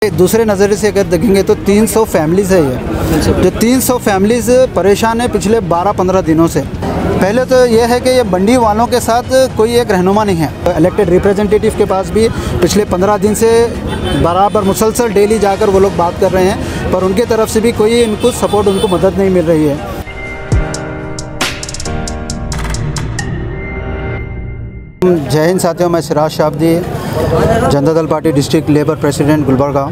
दूसरे नज़रिए से अगर देखेंगे तो 300 फैमिलीज़ है ये, जो 300 फैमिलीज़ परेशान है पिछले 12-15 दिनों से। पहले तो ये है कि ये मंडी वालों के साथ कोई एक रहनुमा नहीं है। इलेक्टेड रिप्रेजेंटेटिव के पास भी पिछले 15 दिन से बराबर मुसलसल डेली जाकर वो लोग बात कर रहे हैं, पर उनके तरफ से भी कोई इनको सपोर्ट, उनको मदद नहीं मिल रही है। जय हिंद साथियों, मैं Siraj Shabdi, Janata Dal party district labour president Gulbarga.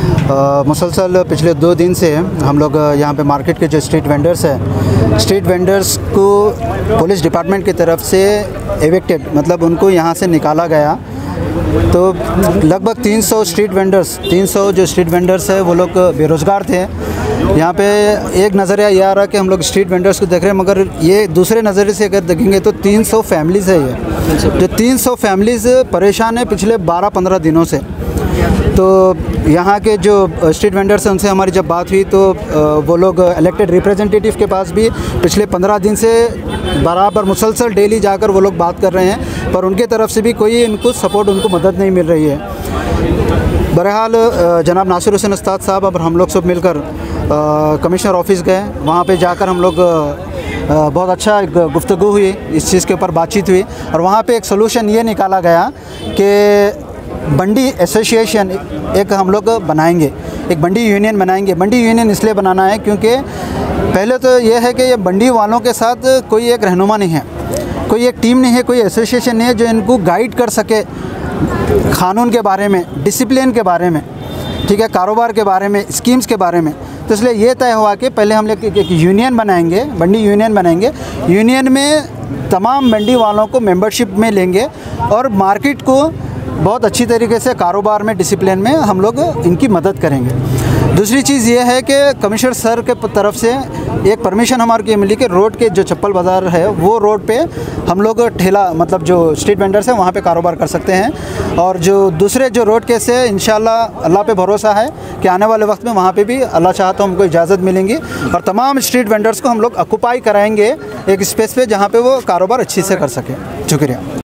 मुसलसल पिछले 2 दिन से हम लोग यहाँ पे मार्केट के जो स्ट्रीट वेंडर्स हैं, स्ट्रीट वेंडर्स को पुलिस डिपार्टमेंट की तरफ से एविक्टेड, मतलब उनको यहाँ से निकाला गया। तो लगभग 300 स्ट्रीट वेंडर्स है वो लोग बेरोज़गार थे। यहाँ पे एक नज़रिया ये आ रहा है कि हम लोग स्ट्रीट वेंडर्स को देख रहे हैं, मगर ये दूसरे नज़रिए से अगर देखेंगे तो 300 फैमिलीज़ है ये, जो 300 फैमिलीज़ परेशान है पिछले 12-15 दिनों से। तो यहाँ के जो स्ट्रीट वेंडर्स हैं उनसे हमारी जब बात हुई तो वो लोग इलेक्टेड रिप्रेजेंटेटिव के पास भी पिछले 15 दिन से बराबर मुसलसल डेली जाकर वो लोग बात कर रहे हैं, पर उनके तरफ से भी कोई इनको सपोर्ट, उनको मदद नहीं मिल रही है। बहरहाल जनाब नासिर हुसैन उस्ताद साहब और हम लोग सब मिलकर कमिश्नर ऑफिस गए। वहाँ पे जाकर हम लोग बहुत अच्छा एक गुफ्तगू हुई, इस चीज़ के ऊपर बातचीत हुई और वहाँ पे एक सलूशन ये निकाला गया कि मंडी एसोसिएशन एक हम लोग बनाएंगे, एक मंडी यूनियन बनाएंगे। मंडी यूनियन इसलिए बनाना है क्योंकि पहले तो ये है कि ये मंडी वालों के साथ कोई एक रहनुमा नहीं है, कोई एक टीम नहीं है, कोई एसोसिएशन नहीं है जो इनको गाइड कर सके क़ानून के बारे में, डिसिप्लिन के बारे में, ठीक है, कारोबार के बारे में, स्कीम्स के बारे में। तो इसलिए ये तय हुआ कि पहले हम लोग एक यूनियन बनाएंगे, मंडी यूनियन बनाएंगे। यूनियन में तमाम मंडी वालों को मेंबरशिप में लेंगे और मार्केट को बहुत अच्छी तरीके से कारोबार में, डिसिप्लिन में हम लोग इनकी मदद करेंगे। दूसरी चीज़ ये है कि कमिश्नर सर के तरफ से एक परमिशन हमारे को मिली कि रोड के जो चप्पल बाज़ार है वो रोड पे हम लोग ठेला, मतलब जो स्ट्रीट वेंडर्स हैं वहाँ पे कारोबार कर सकते हैं। और जो दूसरे जो रोड के से इंशाल्लाह अल्लाह पे भरोसा है कि आने वाले वक्त में वहाँ पे भी अल्लाह चाहा तो हमको इजाज़त मिलेंगी और तमाम स्ट्रीट वेंडर्स को हम लोग ऑक्यूपाई कराएँगे एक स्पेस पे जहाँ पर वो कारोबार अच्छी से कर सकें। शुक्रिया।